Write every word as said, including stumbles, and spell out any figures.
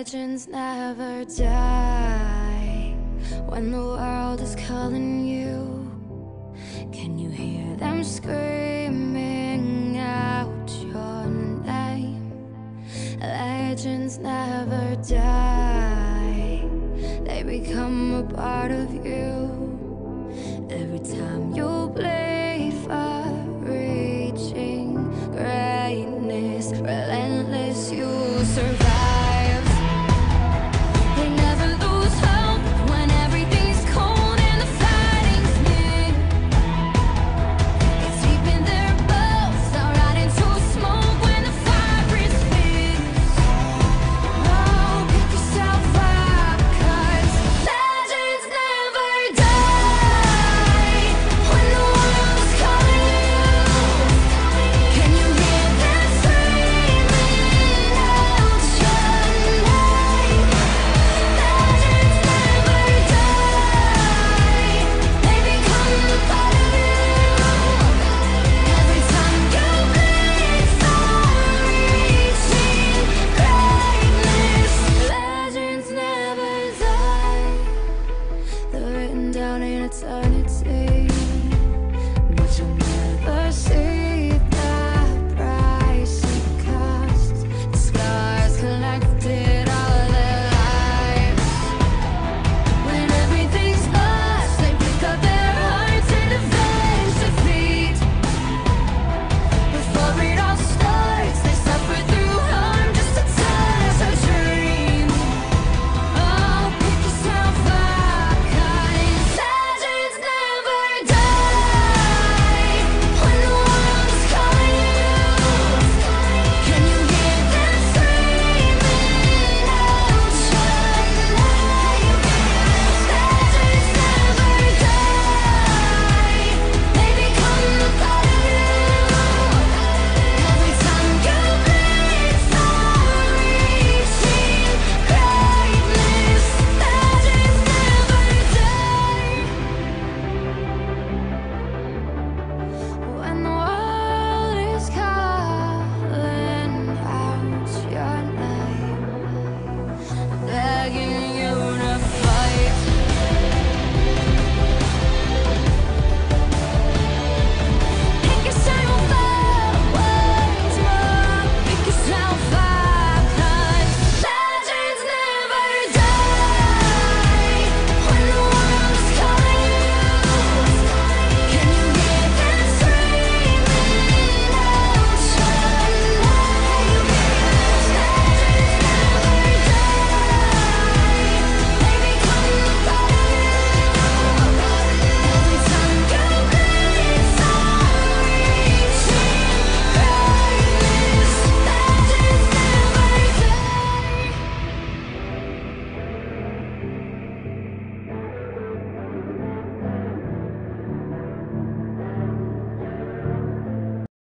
Legends never die. When the world is calling you, can you hear them screaming out your name? Legends never die. They become a part of you. Every time you bleed for reaching greatness, relentless, you survive. They never lose hope when everything's cold and the fighting's near. It's deep in their bones, they'll ride into smoke when the fire is fierce. Oh, pick yourself up, 'cause legends never die. When the world is calling you, can you hear them screaming out your name? Legends never die. They become a part of you. Every time you bleed for reaching greatness, legends never die. They're written down in eternity.